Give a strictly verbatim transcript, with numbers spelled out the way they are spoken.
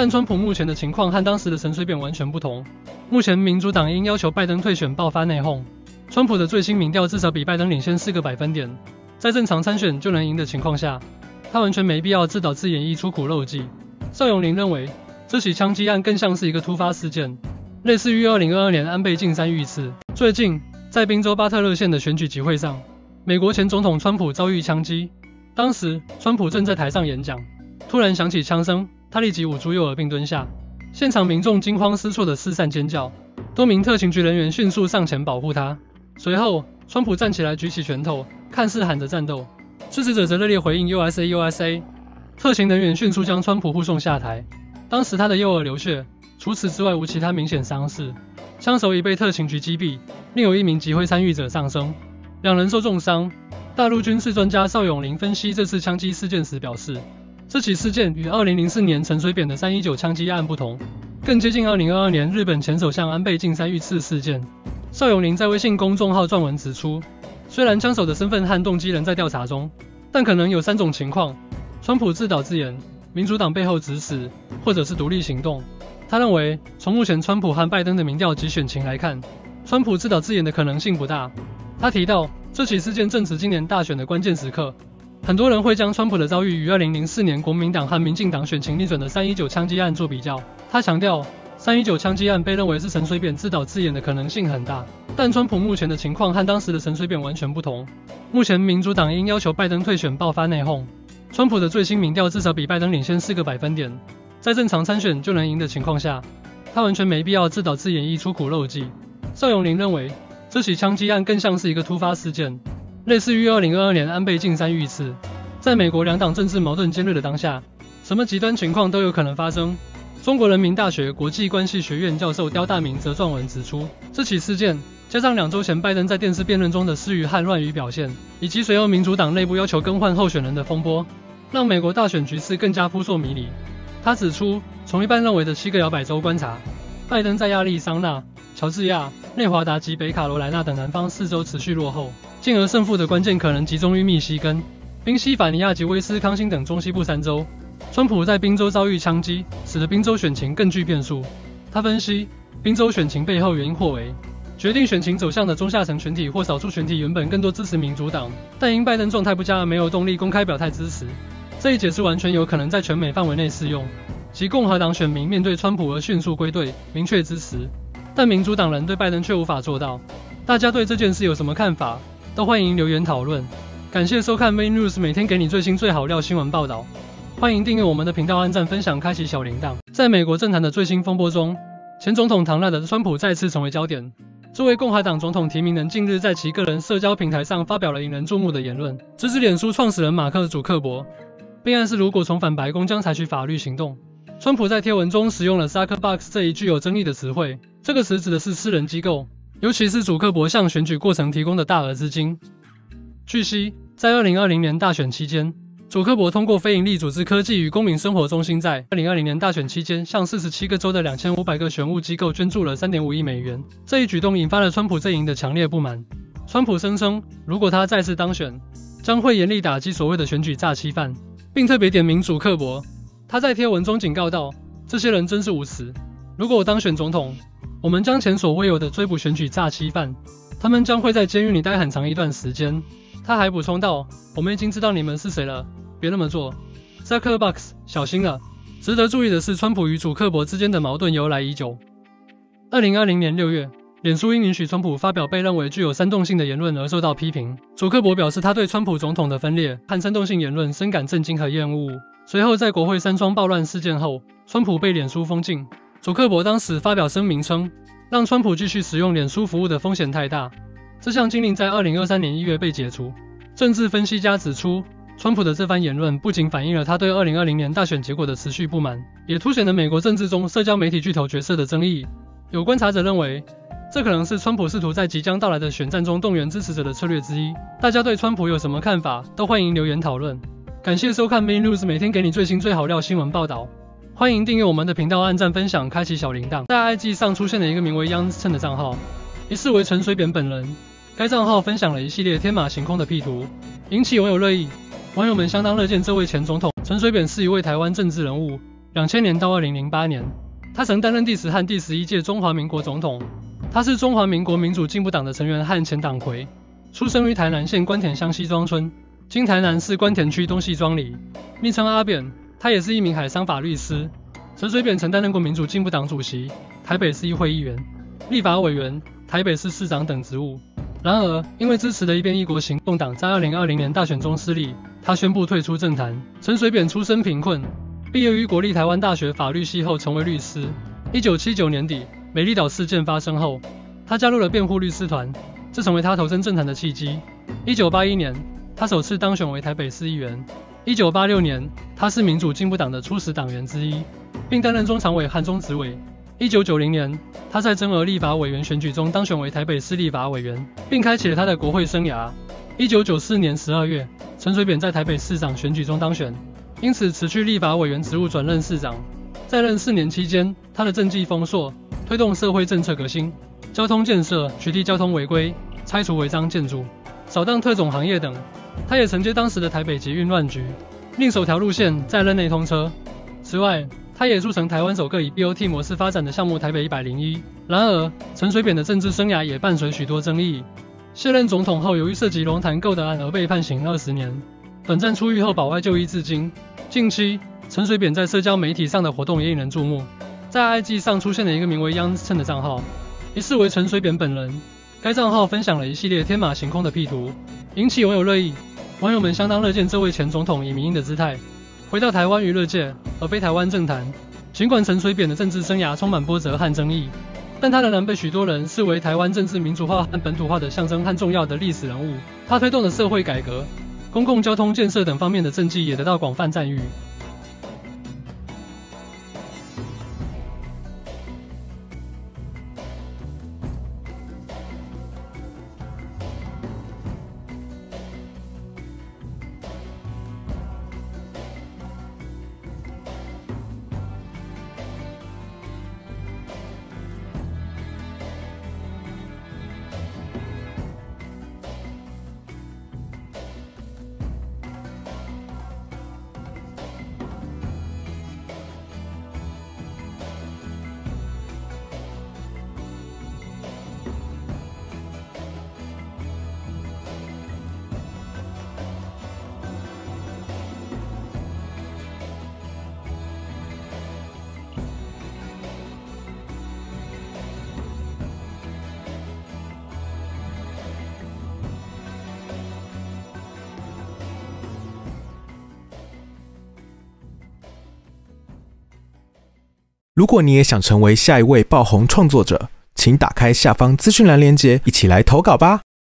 但川普目前的情况和当时的陈水扁完全不同。目前民主党因要求拜登退选爆发内讧，川普的最新民调至少比拜登领先四个百分点，在正常参选就能赢的情况下，他完全没必要自导自演绎出苦肉计。邵永林认为，这起枪击案更像是一个突发事件，类似于二零二二年安倍晋三遇刺。最近，在宾州巴特勒县的选举集会上，美国前总统川普遭遇枪击，当时川普正在台上演讲，突然响起枪声，他立即捂住右耳并蹲下，现场民众惊慌失措的四散尖叫，多名特勤局人员迅速上前保护他。随后，川普站起来举起拳头，看似喊着战斗，支持者则热烈回应 U S A U S A。特勤人员迅速将川普护送下台，当时他的右耳流血，除此之外无其他明显伤势，枪手已被特勤局击毙，另有一名集会参与者丧生，两人受重伤。大陆军事专家邵永林分析这次枪击事件时表示，这起事件与二零零四年陈水扁的三一九枪击案不同，更接近二零二二年日本前首相安倍晋三遇刺事件。邵永林在微信公众号撰文指出，虽然枪手的身份和动机仍在调查中，但可能有三种情况：川普自导自演、民主党背后指使，或者是独立行动。他认为，从目前川普和拜登的民调及选情来看，川普自导自演的可能性不大。他提到，这起事件正值今年大选的关键时刻，很多人会将川普的遭遇与二零零四年国民党和民进党选情逆转的三一九枪击案做比较。他强调，三一九枪击案被认为是陈水扁自导自演的可能性很大，但川普目前的情况和当时的陈水扁完全不同。目前民主党因要求拜登退选爆发内讧，川普的最新民调至少比拜登领先四个百分点，在正常参选就能赢的情况下，他完全没必要自导自演绎出苦肉计。邵永林认为，这起枪击案更像是一个突发事件，类似于二零二二年安倍晋三遇刺。在美国两党政治矛盾尖锐的当下，什么极端情况都有可能发生。中国人民大学国际关系学院教授刁大明则撰文指出，这起事件加上两周前拜登在电视辩论中的失语和乱语表现，以及随后民主党内部要求更换候选人的风波，让美国大选局势更加扑朔迷离。他指出，从一般认为的七个摇摆州观察，拜登在亚利桑那、乔治亚、内华达及北卡罗来纳等南方四州持续落后，进而胜负的关键可能集中于密西根、宾夕法尼亚及威斯康星等中西部三州。川普在宾州遭遇枪击，使得宾州选情更具变数。他分析，宾州选情背后原因或为决定选情走向的中下层群体或少数群体原本更多支持民主党，但因拜登状态不佳而没有动力公开表态支持。这一解释完全有可能在全美范围内适用，即共和党选民面对川普而迅速归队，明确支持，但民主党人对拜登却无法做到。大家对这件事有什么看法？都欢迎留言讨论。感谢收看 Main News， 每天给你最新最好料新闻报道。欢迎订阅我们的频道，按赞分享，开启小铃铛。在美国政坛的最新风波中，前总统唐纳德·川普再次成为焦点。这位共和党总统提名人近日在其个人社交平台上发表了引人注目的言论，直指脸书创始人马克·祖克伯，并暗示如果重返白宫将采取法律行动。川普在贴文中使用了 Zuckerbox 这一具有争议的词汇，这个词指的是私人机构，尤其是祖克伯向选举过程提供的大额资金。据悉，在二零二零年大选期间，祖克伯通过非营利组织科技与公民生活中心在二零二零年大选期间向四十七个州的两千五百个选务机构捐助了 三点五亿美元。这一举动引发了川普阵营的强烈不满。川普声称，如果他再次当选，将会严厉打击所谓的选举诈欺犯，并特别点名祖克伯。他在贴文中警告道，这些人真是无耻，如果我当选总统，我们将前所未有的追捕选举诈欺犯，他们将会在监狱里待很长一段时间。他还补充道，我们已经知道你们是谁了，别那么做。Zuckerbox 小心了。值得注意的是，川普与祖克伯之间的矛盾由来已久。二零二零年六月，脸书因允许川普发表被认为具有煽动性的言论而受到批评。祖克伯表示，他对川普总统的分裂和煽动性言论深感震惊和厌恶。随后，在国会山庄暴乱事件后，川普被脸书封禁。祖克伯当时发表声明称，让川普继续使用脸书服务的风险太大。这项禁令在二零二三年一月被解除。政治分析家指出，川普的这番言论不仅反映了他对二零二零年大选结果的持续不满，也凸显了美国政治中社交媒体巨头角色的争议。有观察者认为，这可能是川普试图在即将到来的选战中动员支持者的策略之一。大家对川普有什么看法？都欢迎留言讨论。感谢收看 Main News， 每天给你最新最好料新闻报道。欢迎订阅我们的频道，按赞分享，开启小铃铛。在 I G 上出现了一个名为 Young Chen 的账号，疑似为陈水扁本人。该账号分享了一系列天马行空的 P 图，引起网友热议。网友们相当乐见这位前总统陈水扁是一位台湾政治人物， 两千年到二零零八年，他曾担任第十和第十一届中华民国总统。他是中华民国民主进步党的成员和前党魁，出生于台南县关田乡西庄村，今台南市关田区东西庄里，昵称阿扁。他也是一名海商法律师。陈水扁曾担任过民主进步党主席、台北市议会议员、立法委员、台北市市长等职务。然而，因为支持的一边一国行动党在二零二零年大选中失利，他宣布退出政坛。陈水扁出身贫困，毕业于国立台湾大学法律系后成为律师。一九七九年底，美丽岛事件发生后，他加入了辩护律师团，这成为他投身政坛的契机。一九八一年，他首次当选为台北市议员。一九八六年，他是民主进步党的初始党员之一，并担任中常委和中执委。一九九零年，他在增额立法委员选举中当选为台北市立法委员，并开启了他的国会生涯。一九九四年十二月，陈水扁在台北市长选举中当选，因此辞去立法委员职务，转任市长。在任四年期间，他的政绩丰硕，推动社会政策革新、交通建设、取缔交通违规、拆除违章建筑、扫荡特种行业等。他也承接当时的台北捷运乱局，令首条路线在任内通车。此外，他也促成台湾首个以 B O T 模式发展的项目台北一百零一。然而，陈水扁的政治生涯也伴随许多争议。卸任总统后，由于涉及龙潭购的案而被判刑二十年，短暂出狱后保外就医至今。近期，陈水扁在社交媒体上的活动也引人注目。在 I G 上出现了一个名为 Young Chen 的账号，疑似为陈水扁本人。该账号分享了一系列天马行空的 P 图，引起网友热议。网友们相当乐见这位前总统以民营的姿态回到台湾娱乐界，而非台湾政坛。尽管陈水扁的政治生涯充满波折和争议，但他仍然被许多人视为台湾政治民主化和本土化的象征和重要的历史人物。他推动的社会改革、公共交通建设等方面的政绩也得到广泛赞誉。 如果你也想成为下一位爆红创作者，请打开下方资讯栏连结，一起来投稿吧。